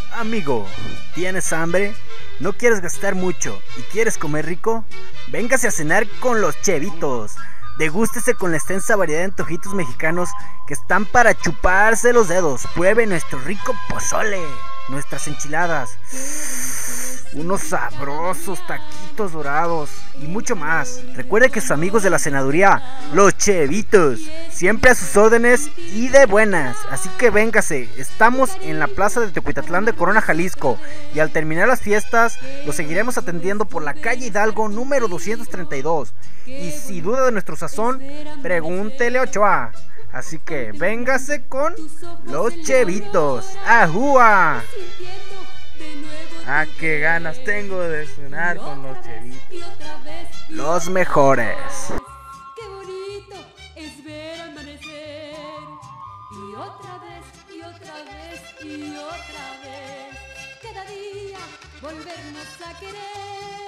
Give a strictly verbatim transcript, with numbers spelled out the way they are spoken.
Amigo, ¿tienes hambre? ¿No quieres gastar mucho y quieres comer rico? Véngase a cenar con los Chevitos. Degústese con la extensa variedad de antojitos mexicanos que están para chuparse los dedos. Pruebe nuestro rico pozole, nuestras enchiladas, unos sabrosos taquitos dorados y mucho más. Recuerde que sus amigos de la senaduría, los Chevitos, siempre a sus órdenes y de buenas. Así que véngase, estamos en la plaza de Tecuitatlán de Corona, Jalisco, y al terminar las fiestas los seguiremos atendiendo por la calle Hidalgo número doscientos treinta y dos. Y si duda de nuestro sazón, pregúntele a Ochoa. Así que véngase con los Chevitos. ¡Ajúa! Ah, qué ganas tengo de cenar con los Chevitos. Los mejores. Qué bonito es ver amanecer. Y otra vez, y otra vez, y otra vez. Cada día volvernos a querer.